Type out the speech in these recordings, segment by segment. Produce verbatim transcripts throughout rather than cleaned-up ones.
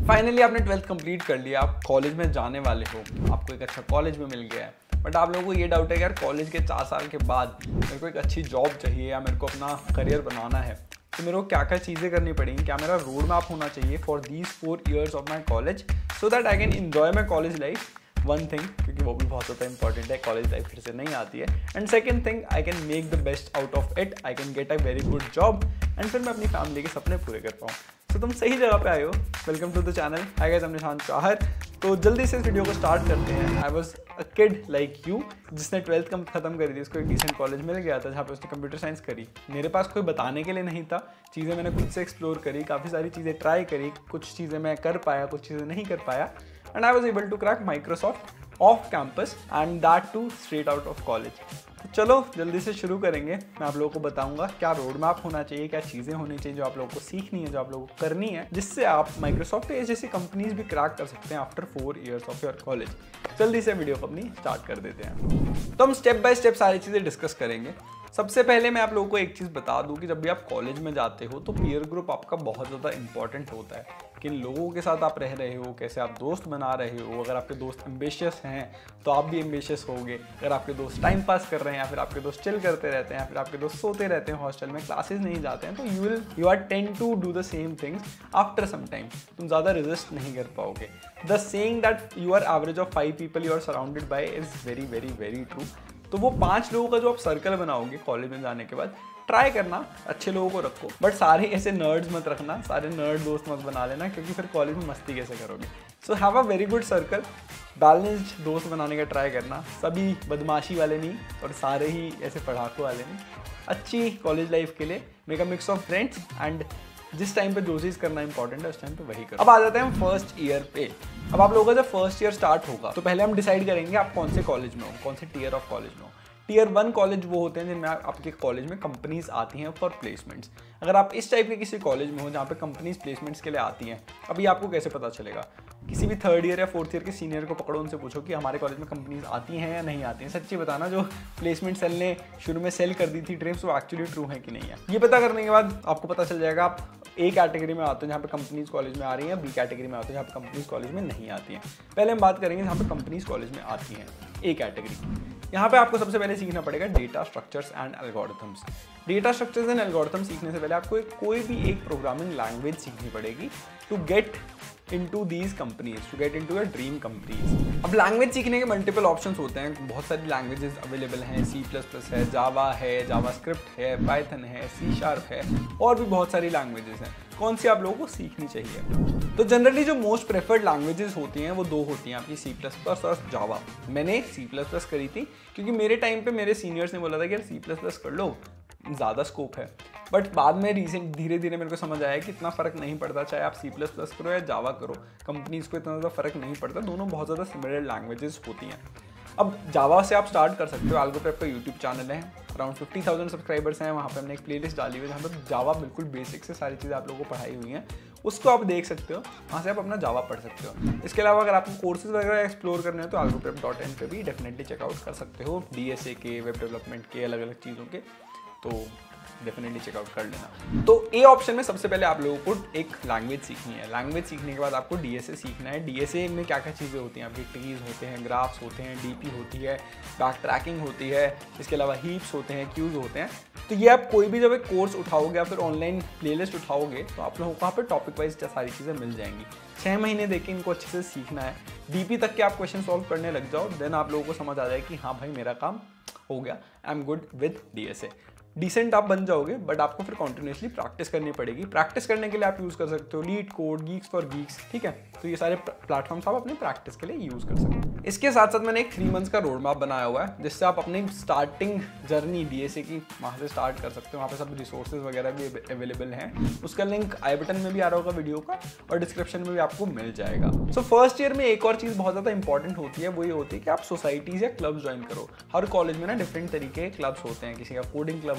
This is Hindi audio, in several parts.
फाइनली आपने ट्वेल्थ कंप्लीट कर लिया, आप कॉलेज में जाने वाले हो, आपको एक अच्छा कॉलेज में मिल गया है, बट आप लोगों को ये डाउट है कि यार कॉलेज के चार साल के बाद मेरे को एक अच्छी जॉब चाहिए या मेरे को अपना करियर बनाना है, तो मेरे को क्या क्या चीज़ें करनी पड़ेंगी, क्या मेरा रोड मैप होना चाहिए for these four years of my college so that I can enjoy my college life. One thing, क्योंकि वो भी बहुत ज़्यादा इंपॉर्टेंट है, कॉलेज लाइफ फिर से नहीं आती है। And second thing, I can make the best out of it, I can get a very good job and फिर मैं अपनी फैमिली के सपने पूरे कर पाऊँ। तो तुम सही जगह पे आए हो। Welcome to the channel. Hi guys, I'm Nishant Chahar. तो जल्दी से इस वीडियो को स्टार्ट करते हैं। I was a kid like you जिसने ट्वेल्थ कम खत्म करी थी, उसको एक डिसेंट कॉलेज मिल गया था जहाँ पे उसने कंप्यूटर साइंस करी। मेरे पास कोई बताने के लिए नहीं था, चीज़ें मैंने खुद से एक्सप्लोर करी, काफ़ी सारी चीज़ें ट्राई करी, कुछ चीज़ें मैं कर पाया, कुछ चीज़ें नहीं कर पाया। And I was able to crack Microsoft off campus and that too straight out of college. तो चलो जल्दी से शुरू करेंगे। मैं आप लोगों को बताऊंगा क्या रोड मैप होना चाहिए, क्या चीज़ें होनी चाहिए जो आप लोगों को सीखनी है, जो आप लोगों को करनी है, जिससे आप माइक्रोसॉफ्ट या जैसी कंपनीज भी क्रैक कर सकते हैं after four years of your college. जल्दी से वीडियो को अपनी स्टार्ट कर देते हैं। तो हम स्टेप बाय स्टेप सारी चीज़ें डिस्कस करेंगे। सबसे पहले मैं आप लोगों को एक चीज़ बता दूं कि जब भी आप कॉलेज में जाते हो तो पीयर ग्रुप आपका बहुत ज़्यादा इंपॉर्टेंट होता है। किन लोगों के साथ आप रह रहे हो, कैसे आप दोस्त बना रहे हो। अगर आपके दोस्त एम्बिशियस हैं तो आप भी एम्बिशियस होगे। अगर आपके दोस्त टाइम पास कर रहे हैं, या फिर आपके दोस्त चिल करते रहते हैं, या फिर आपके दोस्त सोते रहते हैं हॉस्टल में, क्लासेस नहीं जाते हैं, तो you will you are tend to do the same things after some time. तुम ज़्यादा रेजिस्ट नहीं कर पाओगे। The saying that you are average of five people you are surrounded by is very very very true. तो वो पांच लोगों का जो आप सर्कल बनाओगे कॉलेज में जाने के बाद, ट्राई करना अच्छे लोगों को रखो, बट सारे ऐसे नर्ड्स मत रखना, सारे नर्ड दोस्त मत बना लेना, क्योंकि फिर कॉलेज में मस्ती कैसे करोगे। So have a very good circle, balanced दोस्त बनाने का ट्राई करना, सभी बदमाशी वाले नहीं और सारे ही ऐसे पढ़ाकू वाले नहीं। अच्छी कॉलेज लाइफ के लिए make a mix of friends and जिस टाइम पे जो चीज़ करना इंपॉर्टेंट है उस टाइम पे वही करो। अब आ जाते हैं हम फर्स्ट ईयर पे। अब आप लोगों का जब फर्स्ट ईयर स्टार्ट होगा तो पहले हम डिसाइड करेंगे आप कौन से कॉलेज में हो, कौन से टीयर ऑफ कॉलेज में हो। टीयर वन कॉलेज वो होते हैं जिनमें आपके कॉलेज में कंपनीज आती हैं फॉर प्लेसमेंट्स। अगर आप इस टाइप के किसी कॉलेज में हो जहाँ पे कंपनीज प्लेसमेंट्स के लिए आती हैं, अभी आपको कैसे पता चलेगा? किसी भी थर्ड ईयर या फोर्थ ईयर के सीनियर को पकड़ो, उनसे पूछो कि हमारे कॉलेज में कंपनीज आती हैं या नहीं आती हैं। सच्ची बताना, जो प्लेसमेंट सेल ने शुरू में सेल कर दी थी ड्रीम्स, वो एक्चुअली ट्रू है कि नहीं है। ये पता करने के बाद आपको पता चल जाएगा आप ए कैटेगरी में आते हैं जहाँ पे कंपनीज कॉलेज में आ रही हैं, बी कैटेगरी में आते हैं जहाँ पे कंपनीज कॉलेज में नहीं आती हैं। पहले हम बात करेंगे जहाँ पे कंपनीज कॉलेज में आती हैं, ए कैटेगरी। यहाँ पे आपको सबसे पहले सीखना पड़ेगा data structures and algorithms. Data structures and algorithms सीखने से पहले आपको एक कोई भी एक प्रोग्रामिंग लैंग्वेज सीखनी पड़ेगी to get into these companies, to get into your dream companies। अब लैंग्वेज सीखने के मल्टीपल ऑप्शंस होते हैं, बहुत सारी लैंग्वेजेस अवेलेबल हैं। सी प्लस प्लस है, जावा है, जावा स्क्रिप्ट है, पाइथन है, सी शार्प है, और भी बहुत सारी लैंग्वेजेस हैं। कौन सी आप लोगों को सीखनी चाहिए? तो जनरली जो मोस्ट प्रेफर्ड लैंग्वेजेस होती हैं वो दो होती हैं आपकी, सी प्लस प्लस और जावा। मैंने सी प्लस प्लस करी थी क्योंकि मेरे टाइम पे मेरे सीनियर्स ने बोला था कि यार सी प्लस प्लस कर लो, ज़्यादा स्कोप है। बट बाद में रिसेंट धीरे धीरे मेरे को समझ आया कि इतना फ़र्क नहीं पड़ता, चाहे आप सी प्लस प्लस करो या जावा करो, कंपनीज को इतना ज़्यादा फ़र्क नहीं पड़ता, दोनों बहुत ज़्यादा सिमिलर लैंग्वेजेस होती हैं। अब जावा से आप स्टार्ट कर सकते हो। एल्गो प्रेप का यूट्यूब चैनल है, अराउंड फिफ्टी थाउजेंड सब्सक्राइबर्स हैं, वहाँ पे हमने एक प्लेलिस्ट डाली हुई है जहाँ पर जावा बिल्कुल बेसिक से सारी चीज़ें आप लोगों को पढ़ाई हुई हैं, उसको आप देख सकते हो, वहाँ से आप अपना जावा पढ़ सकते हो। इसके अलावा अगर आपको कोर्सेज वगैरह एक्सप्लोर करने हैं तो एल्गो प्रेप डॉट इन पे भी डेफिनेटली चेकआउट कर सकते हो, डी एस ए के, वेब डेवलपमेंट के, अलग अलग चीज़ों के, तो डेफिनेटली चेकआउट कर लेना। तो ए ऑप्शन में सबसे पहले आप लोगों को एक लैंग्वेज सीखनी है। लैंग्वेज सीखने के बाद आपको डीएसए सीखना है। डीएसए में क्या क्या चीज़ें होती हैं आपकी, ट्रीज होते हैं, ग्राफ्स होते हैं, डीपी होती है, बैक ट्रैकिंग होती है, इसके अलावा हीप्स होते हैं, क्यूज होते हैं। तो ये आप कोई भी जब एक कोर्स उठाओगे या फिर ऑनलाइन प्लेलिस्ट उठाओगे तो आप लोगों को वहाँ पर टॉपिक वाइज सारी चीज़ें मिल जाएंगी। छः महीने देके इनको अच्छे से सीखना है। डीपी तक के आप क्वेश्चन सॉल्व करने लग जाओ, देन आप लोगों को समझ आ जाए कि हाँ भाई मेरा काम हो गया, I am good with DSA. Decent आप बन जाओगे, बट आपको फिर कॉन्टिन्यूसली प्रैक्टिस करनी पड़ेगी। प्रैक्टिस करने के लिए आप यूज़ कर सकते हो LeetCode, geeks for geeks, ठीक है। तो ये सारे प्लेटफॉर्म्स आप अपने प्रैक्टिस के लिए यूज़ कर सकते हो। इसके साथ साथ मैंने एक थ्री मंथ्स का रोड मैप बनाया हुआ है जिससे आप अपनी स्टार्टिंग जर्नी डीएसए की वहाँ से स्टार्ट कर सकते हो। वहाँ पे सब रिसोर्सेज वगैरह भी अवेलेबल हैं, उसका लिंक आई बटन में भी आ रहा होगा वीडियो का, और डिस्क्रिप्शन में भी आपको मिल जाएगा। सो फर्स्ट ईयर में एक और चीज़ बहुत ज़्यादा इंपॉर्टेंट होती है, वो ये होती है कि आप सोसाइटीज़ या क्लब्स ज्वाइन करो। हर कॉलेज में ना डिफरेंट तरीके के क्लब्स होते हैं, किसी का कोडिंग क्लब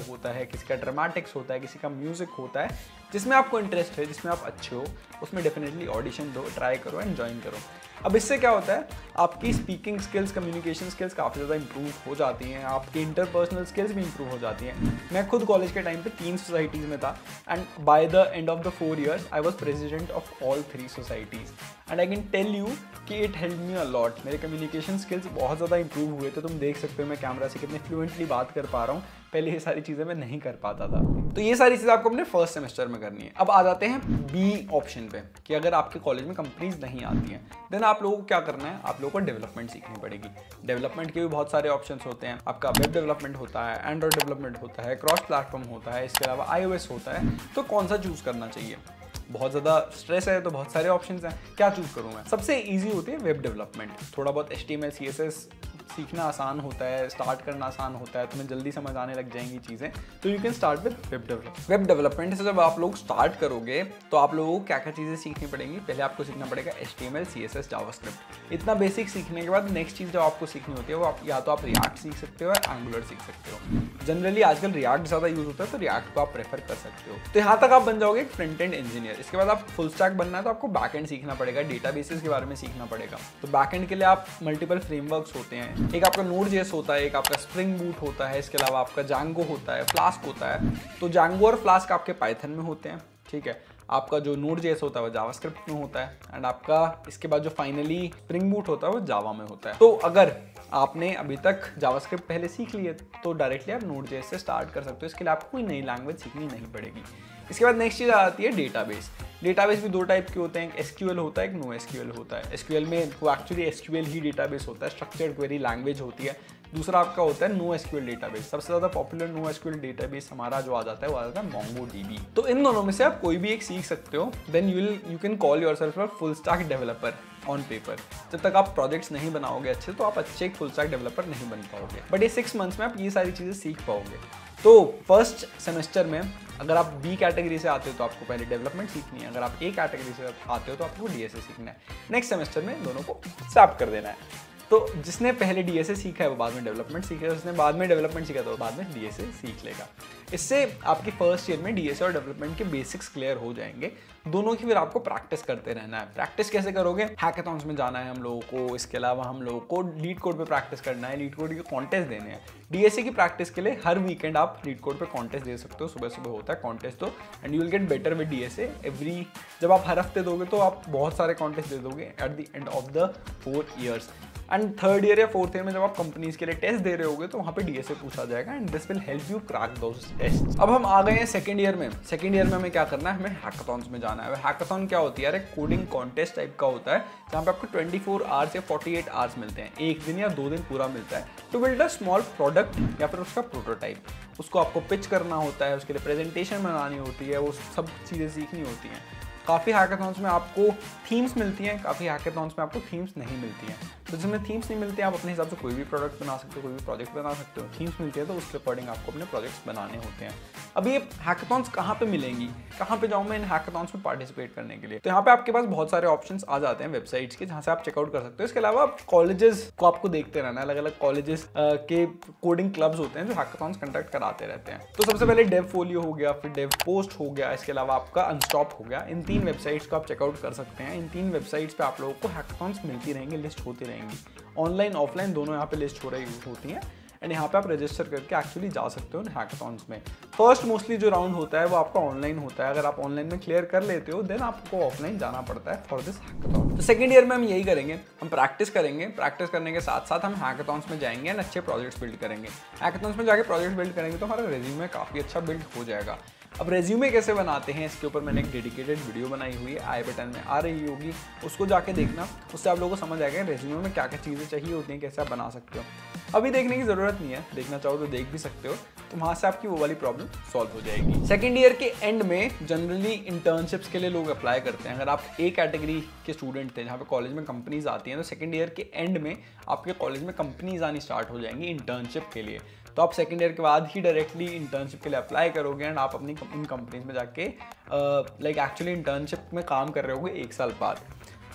होता है, किसी का ड्रामेटिक्स होता है, किसी का म्यूजिक होता है, जिसमें आपको इंटरेस्ट है, जिसमें आप अच्छे हो, उसमें डेफिनेटली ऑडिशन दो, ट्राई करो एंड ज्वाइन करो। अब इससे क्या होता है, आपकी स्पीकिंग स्किल्स, कम्युनिकेशन स्किल्स काफ़ी ज़्यादा इंप्रूव हो जाती हैं, आपकी इंटरपर्सनल स्किल्स भी इंप्रूव हो जाती हैं। मैं खुद कॉलेज के टाइम पे तीन सोसाइटीज़ में था and by the end of the four years I was president of all three societies and I can tell you कि it help me a lot. मेरे कम्युनिकेशन स्किल्स बहुत ज़्यादा इंप्रूव हुए थे। तुम देख सकते हो मैं कैमरा से कितने फ्लुएंटली बात कर पा रहा हूँ, पहले ये सारी चीज़ें मैं नहीं कर पाता था। तो ये सारी चीज़ें आपको अपने फर्स्ट सेमेस्टर में करनी है। अब आ जाते हैं बी ऑप्शन पे कि अगर आपके कॉलेज में कंपनीज नहीं आती हैं देन आप लोगों को क्या करना है, आप लोगों को डेवलपमेंट सीखनी पड़ेगी। डेवलपमेंट के भी बहुत सारे ऑप्शंस होते हैं। आपका वेब डेवलपमेंट होता है, एंड्रॉइड डेवलपमेंट होता है, क्रॉस प्लेटफॉर्म होता है, इसके अलावा आईओएस होता है। तो कौन सा चूज़ करना चाहिए? बहुत ज़्यादा स्ट्रेस है तो बहुत सारे ऑप्शंस हैं, क्या चूज़ करूँ मैं? सबसे ईजी होती है वेब डेवलपमेंट। थोड़ा बहुत H T M L C S S सीखना आसान होता है, स्टार्ट करना आसान होता है, तुम्हें जल्दी समझ आने लग जाएंगी चीज़ें। तो you can start with web development. Web development से जब आप लोग स्टार्ट करोगे तो आप लोगों को क्या क्या चीज़ें सीखनी पड़ेंगी? पहले आपको सीखना पड़ेगा H T M L C S S JavaScript. इतना बेसिक सीखने के बाद नेक्स्ट चीज़ जो आपको सीखनी होती है वो आप या तो आप रिएक्ट सीख सकते हो या एंगुलर सीख सकते हो। जनरली आजकल रिएक्ट ज़्यादा यूज होता है तो रिएक्ट को आप प्रेफर कर सकते हो। तो यहाँ तक आप बन जाओगे एक फ्रंट एंड इंजीनियर। इसके बाद आप फुल स्टैक बनना है तो आपको बैक एंड सीखना पड़ेगा, डेटाबेसेस के बारे में सीखना पड़ेगा। तो बैक एंड के लिए आप मल्टीपल फ्रेमवर्क्स होते हैं, एक आपका नोड जेएस होता है, एक आपका स्प्रिंग बूट होता है, इसके अलावा आपका जैंगो होता है, फ्लास्क होता है। तो जैंगो और फ्लास्क आपके पाइथन में होते हैं, ठीक है। आपका जो नोड जेएस होता है वो जावास्क्रिप्ट में होता है एंड आपका इसके बाद जो फाइनली स्प्रिंग बूट होता है वो जावा में होता है। तो अगर आपने अभी तक जावास्क्रिप्ट पहले सीख लिए तो डायरेक्टली आप नोड जेएस से स्टार्ट कर सकते हो। इसके लिए आपको कोई नई लैंग्वेज सीखनी नहीं पड़ेगी। इसके बाद नेक्स्ट चीज़ आती है डेटाबेस। डेटाबेस भी दो टाइप के होते हैं, एक एसक्यूएल होता है, एक नो एसक्यूएल होता है। एसक्यूएल में वो एक्चुअली एसक्यूएल ही डेटाबेस होता है, स्ट्रक्चर्ड क्वेरी लैंग्वेज होती है। दूसरा आपका होता है नो एसक्यूएल डेटाबेस। सबसे ज़्यादा पॉपुलर नो एसक्यूएल डेटाबेस हमारा जो आ जाता है वो आ जाता है मोंगोडीबी। तो इन दोनों में से आप कोई भी एक सीख सकते हो, then you will you can call yourself a full stack developer on paper. जब तक आप प्रोजेक्ट्स नहीं बनाओगे अच्छे तो आप अच्छे एक फुल स्टैक डेवलपर नहीं बन पाओगे, बट ये सिक्स मंथ्स में आप ये सारी चीज़ें सीख पाओगे। तो फर्स्ट सेमेस्टर में अगर आप बी कैटेगरी से आते हो तो आपको पहले डेवलपमेंट सीखनी है, अगर आप ए कैटेगरी से आते हो तो आपको डीएसए सीखना है। नेक्स्ट सेमेस्टर में दोनों को स्वैप कर देना है। तो जिसने पहले डीएसए सीखा है वो बाद में डेवलपमेंट सीखेगा, जिसने बाद में डेवलपमेंट सीखा तो बाद में डीएसए सीख लेगा। इससे आपकी फर्स्ट ईयर में डीएसए और डेवलपमेंट के बेसिक्स क्लियर हो जाएंगे। दोनों की फिर आपको प्रैक्टिस करते रहना है। प्रैक्टिस कैसे करोगे? हैकाथॉन्स में जाना है हम लोगों को, इसके अलावा हम लोगों को लीड कोड पे प्रैक्टिस करना है, लीड कोड के कॉन्टेस्ट देने हैं। डीएसए की प्रैक्टिस के लिए हर वीकेंड आप लीड कोड पे कॉन्टेस्ट दे सकते हो, सुबह सुबह होता है कॉन्टेस्ट तो, and you will get better with DSA every. जब आप हर हफ्ते दोगे तो आप बहुत सारे कॉन्टेस्ट दे दोगे at the end of the four years. And third year या फोर्थ ईयर में जब आप कंपनीज के लिए टेस्ट दे रहे होगे तो वहाँ पे डीएसए पूछा जाएगा and this will help you crack those test. अब हम आ गए हैं सेकंड ईयर में। सेकंड ईयर में हमें क्या करना है? हमें हैकाथॉन्स में जाना है। हैकाथॉन क्या होती है यार? एक कोडिंग कॉन्टेस्ट टाइप का होता है जहाँ पे आपको ट्वेंटी फोर आवर्स या फोर्टी एट आवर्स मिलते हैं, एक दिन या दो दिन पूरा मिलता है to build a small product या फिर उसका प्रोटोटाइप। उसको आपको पिच करना होता है, उसके लिए प्रेजेंटेशन बनानी होती है, वो सब चीज़ें सीखनी होती हैं। काफ़ी हैकाथॉन्स में आपको थीम्स मिलती हैं, काफ़ी हैकाथॉन्स में आपको थीम्स नहीं मिलती हैं। तो जिसमें थीम्स नहीं मिलती हैं आप अपने हिसाब से कोई भी प्रोडक्ट बना सकते हो, कोई भी प्रोजेक्ट बना सकते हो। थीम्स मिलती है तो उसके अकॉर्डिंग आपको अपने प्रोजेक्ट्स बनाने होते हैं। अब ये हैकाथॉन्स कहाँ पे मिलेंगी, कहाँ पे जाऊँ मैं इन हैकाथॉन्स में पार्टिसिपेट करने के लिए? तो यहाँ पे आपके पास बहुत सारे ऑप्शंस आ जाते हैं वेबसाइट्स के, जहाँ से आप चेकआउट कर सकते हो। इसके अलावा कॉलेजेस को आपको देखते रहना है, अलग अलग कॉलेजेस के कोडिंग क्लब्स होते हैं जो हैकाथॉन्स कंडक्ट कराते रहते हैं। तो सबसे पहले डेव फोलियो हो गया, फिर डेव पोस्ट हो गया, इसके अलावा आपका अनस्टॉप हो गया। इन तीन वेबसाइट्स को आप चेकआउट कर सकते हैं। इन तीन वेबसाइट्स पे आप लोगों को हैकाथॉन्स मिलती रहेंगी, लिस्ट होती रहेंगी, ऑनलाइन ऑफलाइन दोनों यहाँ पे लिस्ट हो रही होती हैं एंड यहाँ पे आप रजिस्टर करके एक्चुअली जा सकते हो हैकाथॉन्स में। फर्स्ट मोस्टली जो राउंड होता है वो आपका ऑनलाइन होता है। अगर आप ऑनलाइन में क्लियर कर लेते हो देन आपको ऑफलाइन जाना पड़ता है फॉर दिस हैकाथॉन। तो सेकंड ईयर में हम यही करेंगे, हम प्रैक्टिस करेंगे। प्रैक्टिस करने के साथ साथ हम हैकाथॉन्स में जाएंगे एंड अच्छे प्रोजेक्ट्स बिल्ड करेंगे। हैकाथॉन्स में जाके प्रोजेक्ट बिल्ड करेंगे तो हमारा रेज्यूमे काफ़ी अच्छा बिल्ड हो जाएगा। अब रेज्यूमे कैसे बनाते हैं इसके ऊपर मैंने एक डेडिकेटेड वीडियो बनाई हुई है, आई बटन में आ रही होगी, उसको जाके देखना। उससे आप लोगों को समझ आएगा रेज्यूमे में क्या क्या चीज़ें चाहिए होती हैं, कैसे आप बना सकते हो। अभी देखने की ज़रूरत नहीं है, देखना चाहो तो देख भी सकते हो, तो वहाँ से आपकी वो वाली प्रॉब्लम सॉल्व हो जाएगी। सेकेंड ईयर के एंड में जनरली इंटर्नशिप्स के लिए लोग अप्लाई करते हैं। अगर आप ए कैटेगरी के स्टूडेंट थे जहाँ पे कॉलेज में कंपनीज आती हैं तो सेकेंड ईयर के एंड में आपके कॉलेज में कंपनीज आनी स्टार्ट हो जाएंगी इंटर्नशिप के लिए। तो आप सेकेंड ईयर के बाद ही डायरेक्टली इंटर्नशिप के लिए अप्लाई करोगे एंड आप अपनी इन कंपनीज में जाके लाइक एक्चुअली इंटर्नशिप में काम कर रहे होगे एक साल बाद।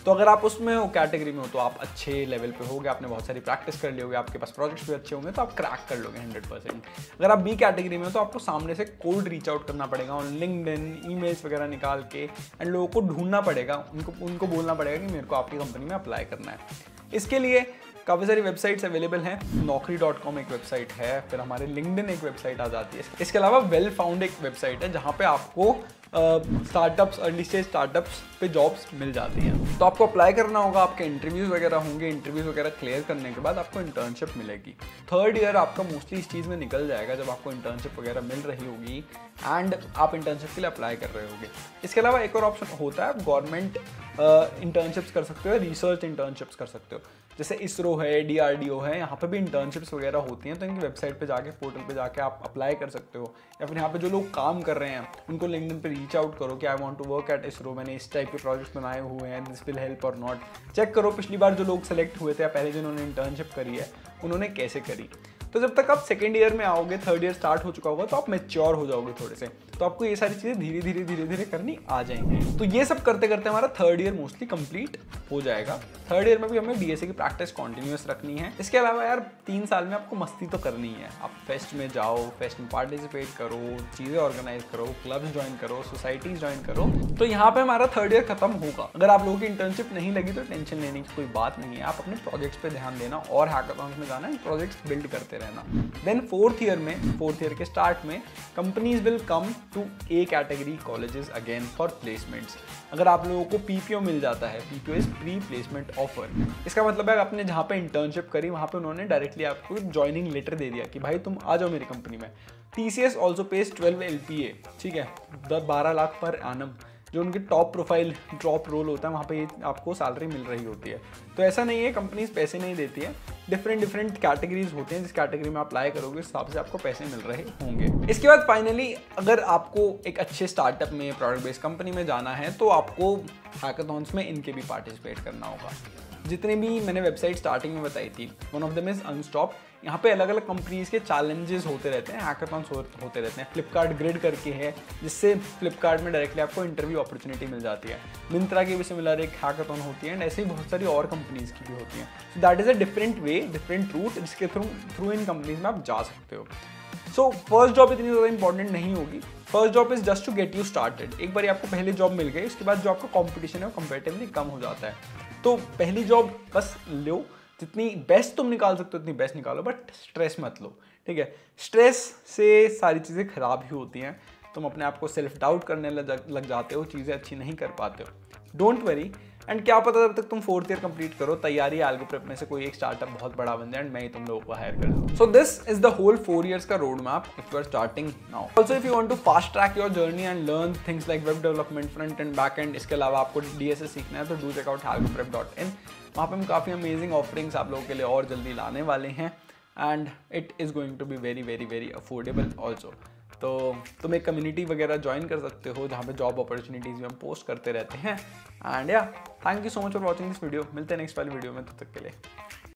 तो अगर आप उसमें हो, कैटेगरी में हो, तो आप अच्छे लेवल पे होगे, आपने बहुत सारी प्रैक्टिस कर ली होगी, आपके पास प्रोजेक्ट्स भी अच्छे होंगे, तो आप क्रैक कर लोगे हंड्रेड परसेंट। अगर आप बी कैटेगरी में हो तो आपको सामने से कोल्ड रीच आउट करना पड़ेगा ऑन लिंक्डइन, ईमेल्स वगैरह निकाल के, एंड लोगों को ढूंढना पड़ेगा, उनको उनको बोलना पड़ेगा कि मेरे को आपकी कंपनी में अप्लाई करना है। इसके लिए काफ़ी सारी वेबसाइट्स अवेलेबल हैं। नौकरी डॉट कॉम एक वेबसाइट है, फिर हमारे लिंक्डइन एक वेबसाइट आ जाती है। इसके अलावा वेल फाउंड एक वेबसाइट है जहाँ पे आपको स्टार्टअप्स, अर्ली स्टेज स्टार्टअप्स पे जॉब्स मिल जाती हैं। तो आपको अप्लाई करना होगा, आपके इंटरव्यूज़ वगैरह होंगे, इंटरव्यूज़ वगैरह क्लियर करने के बाद आपको इंटर्नशिप मिलेगी। थर्ड ईयर आपका मोस्टली इस चीज़ में निकल जाएगा जब आपको इंटर्नशिप वगैरह मिल रही होगी एंड आप इंटर्नशिप के लिए अप्लाई कर रहे होगे। इसके अलावा एक और ऑप्शन होता है, आप गवर्नमेंट इंटर्नशिप्स कर सकते हो, रिसर्च इंटर्नशिप्स कर सकते हो। जैसे इसरो है, डी आर डी ओ है, यहाँ पे भी इंटर्नशिप्स वगैरह होती हैं, तो इनकी वेबसाइट पे जाके, पोर्टल पे जाके आप अप्लाई कर सकते हो। या फिर यहाँ पे जो लोग काम कर रहे हैं उनको लिंक्डइन पे रीच आउट करो कि I want to work at ISRO, मैंने इस टाइप के प्रोजेक्ट्स बनाए हुए हैं, this will help or not. Check करो पिछली बार जो लोग सेलेक्ट हुए थे या पहले जिन्होंने इंटर्नशिप करी है उन्होंने कैसे करी। तो जब तक आप सेकेंड ईयर में आओगे, थर्ड ईयर स्टार्ट हो चुका होगा, तो आप मैच्योर हो जाओगे थोड़े से, तो आपको ये सारी चीज़ें धीरे धीरे धीरे धीरे करनी आ जाएंगी। तो ये सब करते करते हमारा थर्ड ईयर मोस्टली कंप्लीट हो जाएगा। थर्ड ईयर में भी हमें डीएसए की प्रैक्टिस कॉन्टिन्यूस रखनी है। इसके अलावा यार तीन साल में आपको मस्ती तो करनी है। आप फेस्ट में जाओ, फेस्ट में पार्टिसिपेट करो, चीज़ें ऑर्गेनाइज करो, क्लब्स ज्वाइन करो, सोसाइटीज ज्वाइन करो। तो यहाँ पे हमारा थर्ड ईयर खत्म होगा। अगर आप लोगों की इंटर्नशिप नहीं लगी तो टेंशन लेने की कोई बात नहीं है, आप अपने प्रोजेक्ट्स पे ध्यान देना और हैकाथॉन्स में जाना, प्रोजेक्ट्स बिल्ड करते रहना। देन फोर्थ ईयर में, फोर्थ ईयर के स्टार्ट में companies will come to A category colleges again for placements. अगर आप लोगों को पीपीओ मिल जाता है, PPO is pre placement offer, इसका मतलब है आपने जहाँ पे इंटर्नशिप करी वहाँ पे उन्होंने डायरेक्टली आपको ज्वाइनिंग लेटर दे दिया कि भाई तुम आ जाओ मेरी कंपनी में। TCS also pays twelve LPA, ठीक है, दस बारह लाख पर एनम, जो उनकी टॉप प्रोफाइल ड्रॉप रोल होता है वहाँ पे आपको सैलरी मिल रही होती है। तो ऐसा नहीं है कंपनीज पैसे नहीं देती है, डिफरेंट डिफरेंट कैटेगरीज होते हैं, जिस कैटेगरी में आप अप्लाई करोगे उस हिसाब से आपको पैसे मिल रहे होंगे। इसके बाद फाइनली अगर आपको एक अच्छे स्टार्टअप में, प्रोडक्ट बेस्ड कंपनी में जाना है तो आपको हैकाथॉन्स में इनके भी पार्टिसिपेट करना होगा। जितने भी मैंने वेबसाइट स्टार्टिंग में बताई थी, one of them is Unstop. यहाँ पे अलग अलग कंपनीज के चैलेंजेस होते रहते हैं, हैकाथॉन्स होते रहते हैं। फ्लिपकार्ट ग्रिड करके है, जिससे फ्लिपकार्ट में डायरेक्टली आपको इंटरव्यू अपॉर्चुनिटी मिल जाती है। मिंत्रा की भी सिमिलर एक हैकाथॉन होती है, एंड ऐसे ही बहुत सारी और कंपनीज की भी होती हैं। So that is a different way, different route जिसके थ्रू थ्रू इन कंपनीज में आप जा सकते हो। सो फर्स्ट जॉब इतनी ज़्यादा इंपॉर्टेंट नहीं होगी। First job is just to get you started. एक बार आपको पहले जॉब मिल गई, उसके बाद जो आपका कॉम्पिटिशन है वो कंपेरेटिवली कम हो जाता है। तो पहली जॉब बस लो, जितनी बेस्ट तुम निकाल सकते हो उतनी बेस्ट निकालो, बट स्ट्रेस मत लो, ठीक है। स्ट्रेस से सारी चीज़ें खराब ही होती हैं, तुम अपने आप को सेल्फ डाउट करने लग जाते हो, चीज़ें अच्छी नहीं कर पाते हो। डोंट वरी, एंड क्या पता जब तक तुम फोर्थ ईयर कंप्लीट करो, तैयारी एल्गो प्रेप में से कोई एक स्टार्टअप बहुत बड़ा बन जाए एंड मैं ही तुम लोगों को हायर कर दूँ। So this is the whole four years का road map if you are starting now. Also if you want to fast track your journey and learn things like web development, front end back end, इसके अलावा आपको डीएसए सीखना है तो do check out algo prep dot in. वहाँ पे हम काफ़ी अमेजिंग ऑफरिंग्स आप लोगों के लिए और जल्दी लाने वाले हैं, and it is going to be very very very affordable also. तो तुम एक कम्युनिटी वगैरह ज्वाइन कर सकते हो जहाँ पे जॉब अपॉर्चुनिटीज़ भी हम पोस्ट करते रहते हैं। And yeah thank you so much for watching this video. मिलते हैं नेक्स्ट वाली वीडियो में, तब तक के लिए।